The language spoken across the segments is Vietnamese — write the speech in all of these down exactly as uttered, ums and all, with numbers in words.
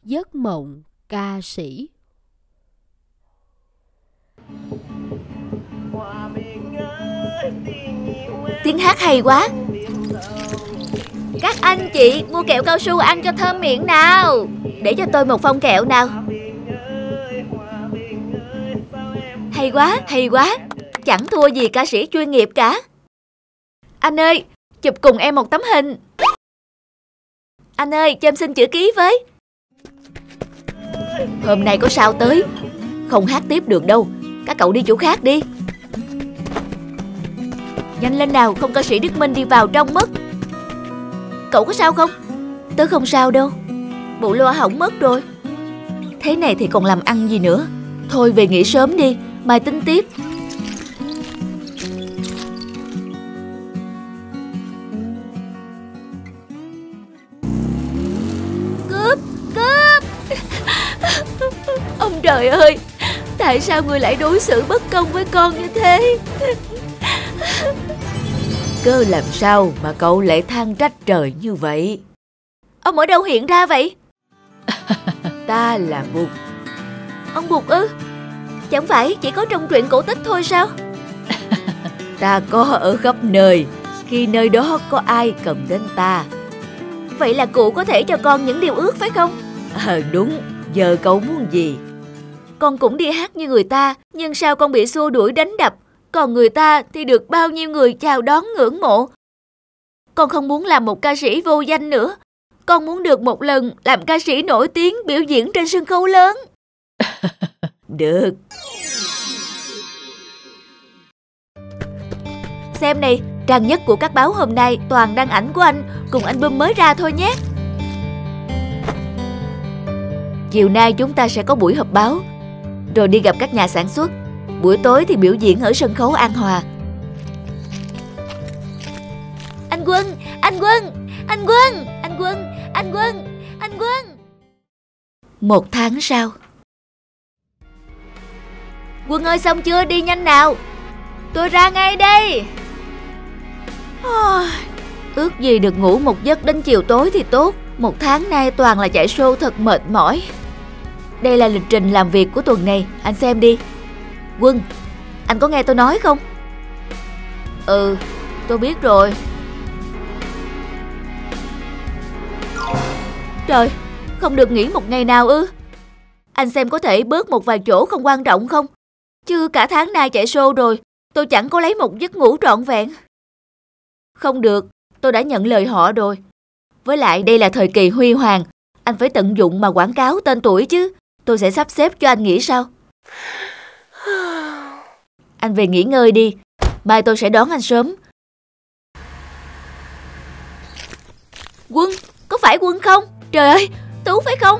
Giấc mộng ca sĩ. Tiếng hát hay quá. Các anh chị mua kẹo cao su ăn cho thơm miệng nào. Để cho tôi một phong kẹo nào. Hay quá, hay quá. Chẳng thua gì ca sĩ chuyên nghiệp cả. Anh ơi, chụp cùng em một tấm hình. Anh ơi, cho em xin chữ ký với. Hôm nay có sao tới, không hát tiếp được đâu. Các cậu đi chỗ khác đi. Nhanh lên nào, không ca sĩ Đức Minh đi vào trong mất. Cậu có sao không? Tớ không sao đâu. Bộ loa hỏng mất rồi. Thế này thì còn làm ăn gì nữa. Thôi về nghỉ sớm đi, mai tính tiếp. Cướp, cướp. Ông trời ơi, tại sao người lại đối xử bất công với con như thế? Cơ làm sao mà cậu lại than trách trời như vậy? Ông ở đâu hiện ra vậy? Ta là Bụt. Ông Bụt ư? Chẳng phải chỉ có trong truyện cổ tích thôi sao? Ta có ở khắp nơi, khi nơi đó có ai cần đến ta. Vậy là cụ có thể cho con những điều ước phải không? Ờ đúng, giờ cậu muốn gì? Con cũng đi hát như người ta, nhưng sao con bị xua đuổi đánh đập? Còn người ta thì được bao nhiêu người chào đón ngưỡng mộ. Con không muốn làm một ca sĩ vô danh nữa. Con muốn được một lần làm ca sĩ nổi tiếng biểu diễn trên sân khấu lớn. Được. Xem này, trang nhất của các báo hôm nay toàn đăng ảnh của anh cùng album mới ra thôi nhé. Chiều nay chúng ta sẽ có buổi họp báo, rồi đi gặp các nhà sản xuất. Buổi tối thì biểu diễn ở sân khấu An Hòa. Anh Quân, anh Quân, anh Quân, anh Quân, anh Quân, anh Quân. Một tháng sau. Quân ơi, xong chưa? Đi nhanh nào. Tôi ra ngay đây. Ước gì được ngủ một giấc đến chiều tối thì tốt. Một tháng nay toàn là chạy show thật mệt mỏi. Đây là lịch trình làm việc của tuần này, anh xem đi. Quân, anh có nghe tôi nói không? Ừ, tôi biết rồi. Trời, không được nghỉ một ngày nào ư? Anh xem có thể bớt một vài chỗ không quan trọng không? Chứ cả tháng nay chạy show rồi, tôi chẳng có lấy một giấc ngủ trọn vẹn. Không được, tôi đã nhận lời họ rồi. Với lại đây là thời kỳ huy hoàng, anh phải tận dụng mà quảng cáo tên tuổi chứ. Tôi sẽ sắp xếp cho anh nghỉ sau. Anh về nghỉ ngơi đi, mai tôi sẽ đón anh sớm. Quân, có phải Quân không? Trời ơi, Tú phải không?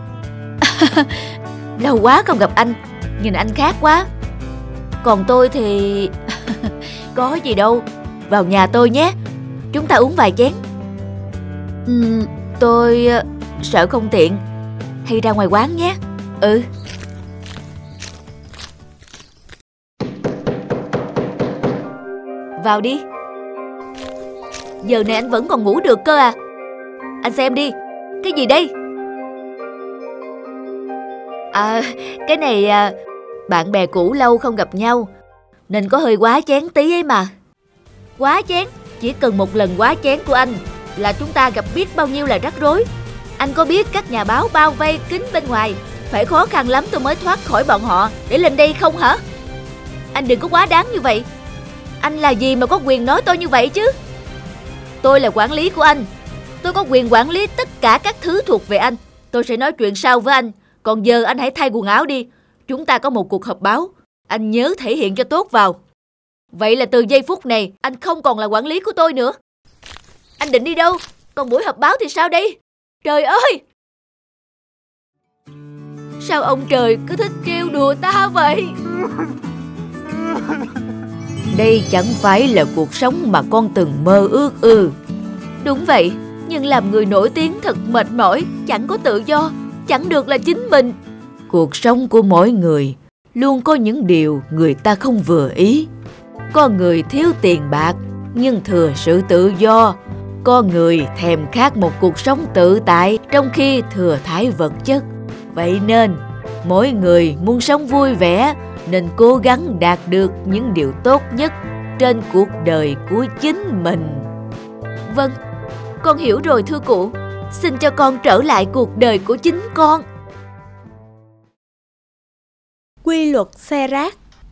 Lâu quá không gặp anh, nhìn anh khác quá. Còn tôi thì... có gì đâu, vào nhà tôi nhé, chúng ta uống vài chén. uhm, Tôi sợ không tiện, hay ra ngoài quán nhé. Ừ. Vào đi. Giờ này anh vẫn còn ngủ được cơ à? Anh xem đi. Cái gì đây? À, cái này à, bạn bè cũ lâu không gặp nhau nên có hơi quá chén tí ấy mà. Quá chén? Chỉ cần một lần quá chén của anh là chúng ta gặp biết bao nhiêu là rắc rối. Anh có biết các nhà báo bao vây kín bên ngoài, phải khó khăn lắm tôi mới thoát khỏi bọn họ để lên đây không hả? Anh đừng có quá đáng như vậy. Anh là gì mà có quyền nói tôi như vậy chứ? Tôi là quản lý của anh. Tôi có quyền quản lý tất cả các thứ thuộc về anh. Tôi sẽ nói chuyện sau với anh. Còn giờ anh hãy thay quần áo đi. Chúng ta có một cuộc họp báo. Anh nhớ thể hiện cho tốt vào. Vậy là từ giây phút này anh không còn là quản lý của tôi nữa. Anh định đi đâu? Còn buổi họp báo thì sao đây? Trời ơi! Sao ông trời cứ thích trêu đùa ta vậy? Đây chẳng phải là cuộc sống mà con từng mơ ước ư? Đúng vậy, nhưng làm người nổi tiếng thật mệt mỏi, chẳng có tự do, chẳng được là chính mình. Cuộc sống của mỗi người luôn có những điều người ta không vừa ý. Có người thiếu tiền bạc nhưng thừa sự tự do. con người thèm khát một cuộc sống tự tại trong khi thừa thãi vật chất. Vậy nên, mỗi người muốn sống vui vẻ nên cố gắng đạt được những điều tốt nhất trên cuộc đời của chính mình. Vâng, con hiểu rồi thưa cụ. Xin cho con trở lại cuộc đời của chính con. Quy luật xe rác.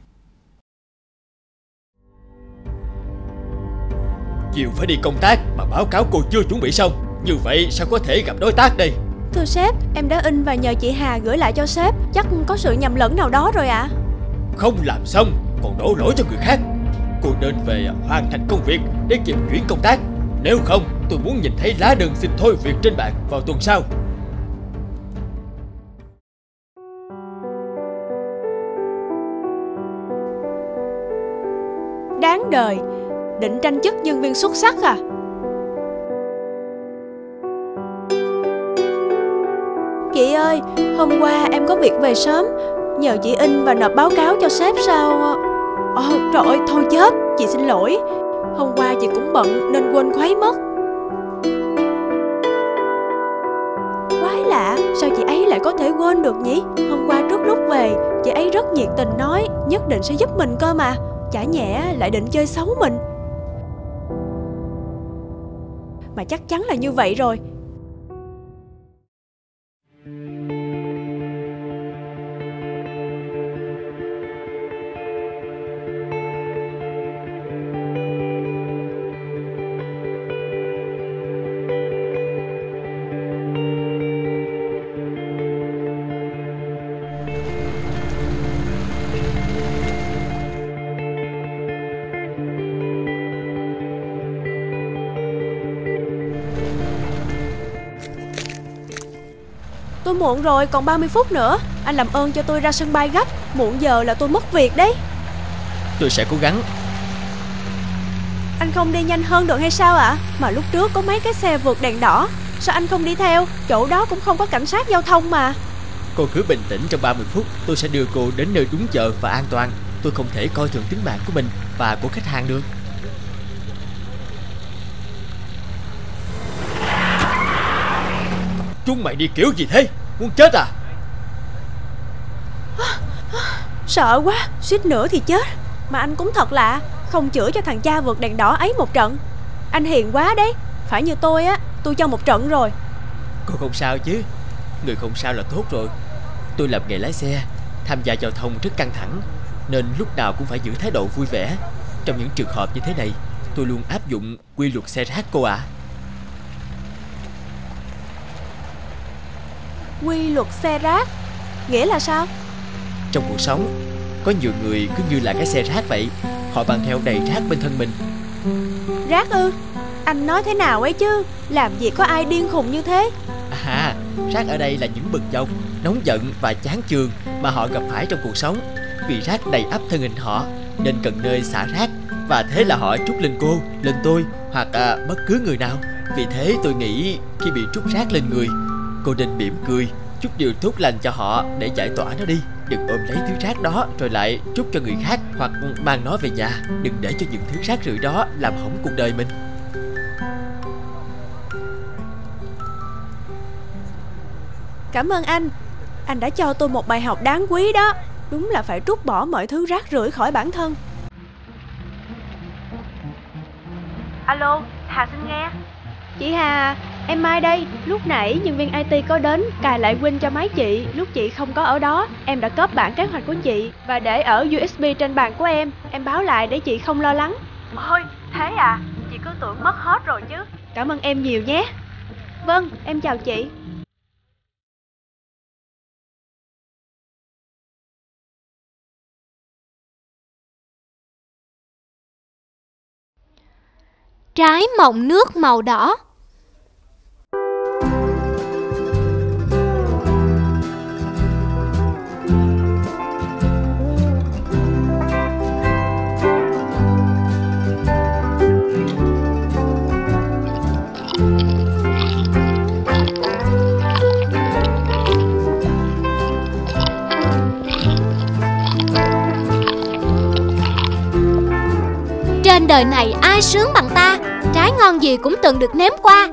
Chiều phải đi công tác mà báo cáo cô chưa chuẩn bị xong. Như vậy sao có thể gặp đối tác đây? Thưa sếp, em đã in và nhờ chị Hà gửi lại cho sếp. Chắc có sự nhầm lẫn nào đó rồi ạ. À? Không làm xong còn đổ lỗi cho người khác. Cô nên về hoàn thành công việc để kịp chuyển công tác. Nếu không, tôi muốn nhìn thấy lá đơn xin thôi việc trên bàn vào tuần sau. Đáng đời, định tranh chức nhân viên xuất sắc à? Chị ơi, hôm qua em có việc về sớm, nhờ chị in và nộp báo cáo cho sếp sao? Ồ, trời ơi, thôi chết, chị xin lỗi. Hôm qua chị cũng bận nên quên khuấy mất. Quái lạ, sao chị ấy lại có thể quên được nhỉ? Hôm qua trước lúc về, chị ấy rất nhiệt tình nói nhất định sẽ giúp mình cơ mà. Chả nhẽ lại định chơi xấu mình. Mà chắc chắn là như vậy rồi. Tôi muộn rồi, còn ba mươi phút nữa. Anh làm ơn cho tôi ra sân bay gấp. Muộn giờ là tôi mất việc đấy. Tôi sẽ cố gắng. Anh không đi nhanh hơn được hay sao ạ? À? Mà lúc trước có mấy cái xe vượt đèn đỏ. Sao anh không đi theo? Chỗ đó cũng không có cảnh sát giao thông mà. Cô cứ bình tĩnh, trong ba mươi phút tôi sẽ đưa cô đến nơi đúng giờ và an toàn. Tôi không thể coi thường tính mạng của mình và của khách hàng được. Chúng mày đi kiểu gì thế? Muốn chết à? Sợ quá, suýt nữa thì chết. Mà anh cũng thật lạ, không chữa cho thằng cha vượt đèn đỏ ấy một trận. Anh hiền quá đấy. Phải như tôi á, tôi cho một trận rồi. Cô không sao chứ? Người không sao là tốt rồi. Tôi làm nghề lái xe, tham gia giao thông rất căng thẳng, nên lúc nào cũng phải giữ thái độ vui vẻ. Trong những trường hợp như thế này, tôi luôn áp dụng quy luật xe rác cô ạ. À. Quy luật xe rác nghĩa là sao? Trong cuộc sống, có nhiều người cứ như là cái xe rác vậy. Họ mang theo đầy rác bên thân mình. Rác ư? Anh nói thế nào ấy chứ? Làm gì có ai điên khùng như thế? À, rác ở đây là những bực dọc, nóng giận và chán chường mà họ gặp phải trong cuộc sống. Vì rác đầy ắp thân hình họ nên cần nơi xả rác. Và thế là họ trút lên cô, lên tôi hoặc à, bất cứ người nào. Vì thế tôi nghĩ khi bị trút rác lên người, cô nên mỉm cười, chút điều tốt lành cho họ để giải tỏa nó đi. Đừng ôm lấy thứ rác đó rồi lại trút cho người khác hoặc mang nó về nhà. Đừng để cho những thứ rác rưởi đó làm hỏng cuộc đời mình. Cảm ơn anh. Anh đã cho tôi một bài học đáng quý đó. Đúng là phải trút bỏ mọi thứ rác rưởi khỏi bản thân. Alo, Hà xin nghe. Chị Hà, em Mai đây. Lúc nãy nhân viên i tê có đến cài lại Win cho máy chị. Lúc chị không có ở đó, em đã cóp bản kế hoạch của chị và để ở u ét bê trên bàn của em. Em báo lại để chị không lo lắng. Ôi, thế à? Chị cứ tưởng mất hết rồi chứ. Cảm ơn em nhiều nhé. Vâng, em chào chị. Trái mọng nước màu đỏ. Trên đời này ai sướng bằng ta. Trái trái ngon gì cũng từng được nếm qua.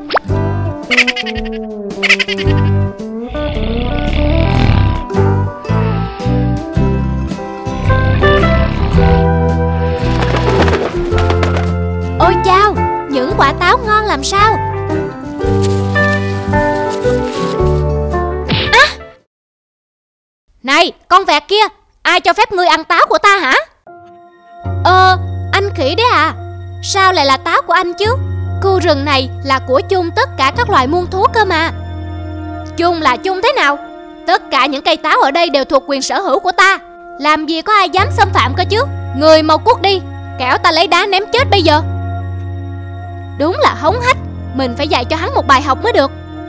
Ôi chao, những quả táo ngon làm sao. À! Này, con vẹt kia, ai cho phép ngươi ăn táo của ta hả? Ờ, anh khỉ đấy à? Sao lại là táo của anh chứ? Khu rừng này là của chung tất cả các loài muôn thú cơ mà. Chung là chung thế nào? Tất cả những cây táo ở đây đều thuộc quyền sở hữu của ta. Làm gì có ai dám xâm phạm cơ chứ? Người mau cút đi, kẻo ta lấy đá ném chết bây giờ. Đúng là hống hách, mình phải dạy cho hắn một bài học mới được.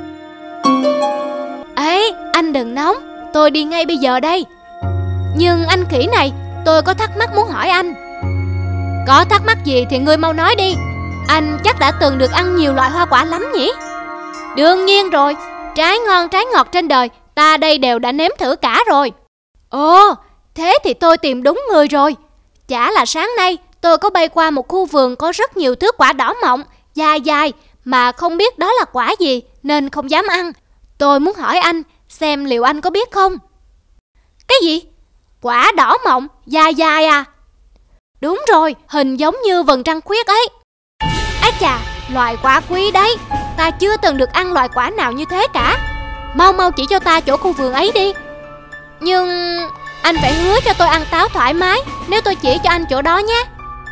Ấy, anh đừng nóng, tôi đi ngay bây giờ đây. Nhưng anh khỉ này, tôi có thắc mắc muốn hỏi anh. Có thắc mắc gì thì ngươi mau nói đi. Anh chắc đã từng được ăn nhiều loại hoa quả lắm nhỉ? Đương nhiên rồi, trái ngon trái ngọt trên đời ta đây đều đã nếm thử cả rồi. Ồ, thế thì tôi tìm đúng người rồi. Chả là sáng nay tôi có bay qua một khu vườn có rất nhiều thứ quả đỏ mọng, dài dài mà không biết đó là quả gì nên không dám ăn. Tôi muốn hỏi anh xem liệu anh có biết không? Cái gì? Quả đỏ mọng, dài dài à? Đúng rồi, hình giống như vầng trăng khuyết ấy. Á chà, loài quả quý đấy. Ta chưa từng được ăn loại quả nào như thế cả. Mau mau chỉ cho ta chỗ khu vườn ấy đi. Nhưng anh phải hứa cho tôi ăn táo thoải mái nếu tôi chỉ cho anh chỗ đó nhé.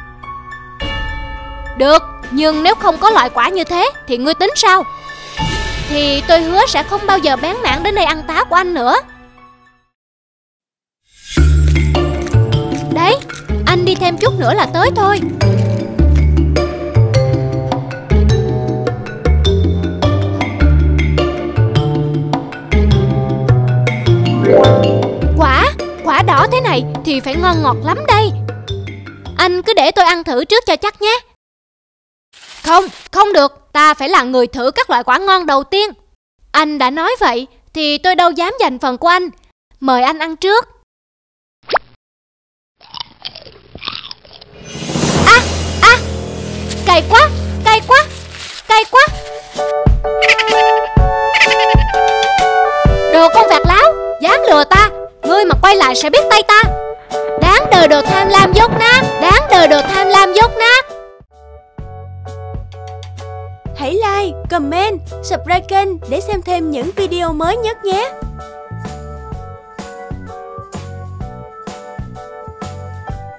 Được, nhưng nếu không có loại quả như thế thì ngươi tính sao? Thì tôi hứa sẽ không bao giờ bén mảng đến đây ăn táo của anh nữa. Đấy, anh đi thêm chút nữa là tới thôi. Quả, quả đỏ thế này thì phải ngon ngọt lắm đây. Anh cứ để tôi ăn thử trước cho chắc nhé. Không, không được, ta phải là người thử các loại quả ngon đầu tiên. Anh đã nói vậy thì tôi đâu dám giành phần của anh. Mời anh ăn trước. À, à, cay quá, cay quá, cay quá. Đồ con vẹt láo, dám lừa ta. Ngươi mà quay lại sẽ biết tay ta. Đáng đời đồ tham lam dốt nát, đáng đời đồ tham lam dốt nát. Hãy like, comment, subscribe kênh để xem thêm những video mới nhất nhé.